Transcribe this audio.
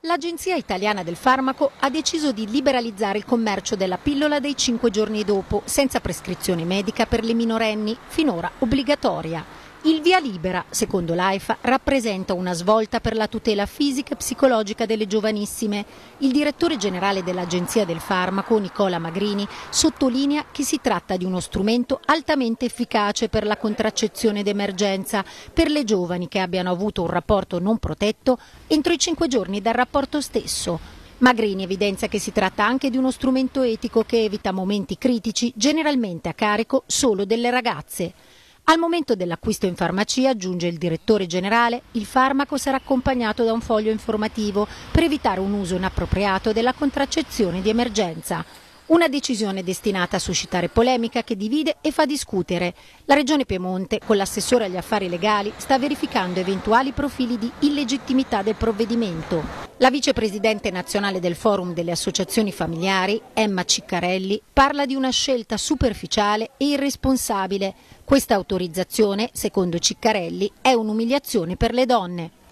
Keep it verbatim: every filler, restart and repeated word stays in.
L'Agenzia Italiana del Farmaco ha deciso di liberalizzare il commercio della pillola dei cinque giorni dopo, senza prescrizione medica per le minorenni, finora obbligatoria. Il via libera, secondo l'AIFA, rappresenta una svolta per la tutela fisica e psicologica delle giovanissime. Il direttore generale dell'Agenzia del Farmaco, Nicola Magrini, sottolinea che si tratta di uno strumento altamente efficace per la contraccezione d'emergenza per le giovani che abbiano avuto un rapporto non protetto entro i cinque giorni dal rapporto stesso. Magrini evidenzia che si tratta anche di uno strumento etico che evita momenti critici, generalmente a carico solo delle ragazze. Al momento dell'acquisto in farmacia, aggiunge il direttore generale, il farmaco sarà accompagnato da un foglio informativo per evitare un uso inappropriato della contraccezione di emergenza. Una decisione destinata a suscitare polemica che divide e fa discutere. La Regione Piemonte, con l'assessore agli affari legali, sta verificando eventuali profili di illegittimità del provvedimento. La vicepresidente nazionale del Forum delle Associazioni Familiari, Emma Ciccarelli, parla di una scelta superficiale e irresponsabile. Questa autorizzazione, secondo Ciccarelli, è un'umiliazione per le donne.